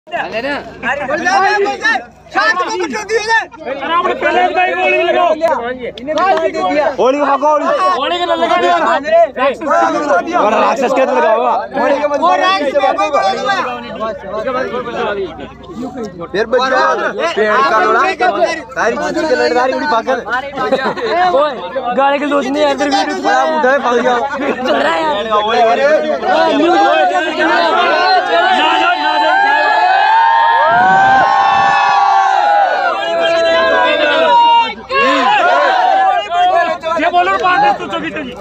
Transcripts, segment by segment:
राक्षस के लगाओ फिर गाड़ी के दोस्त नहीं चल रहा है बोलो बात है तू चुकी चली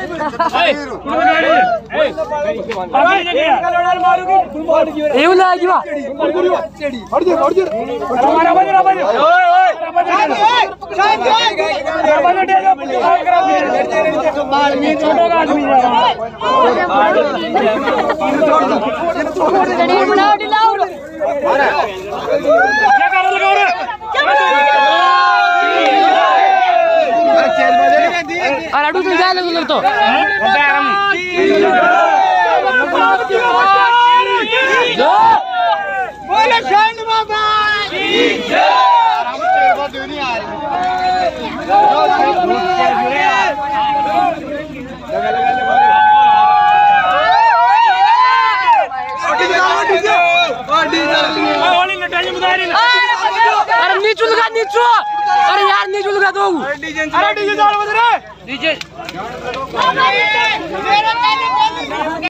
ए उला जीवा हट जा हमारा बज अरे अडू तुम जाए लगो तो बोले शांत बाबा अरे नीचू लगा नीचू अरे यार नीचू लगा दो अरे डीजे चालू कर रे डीजे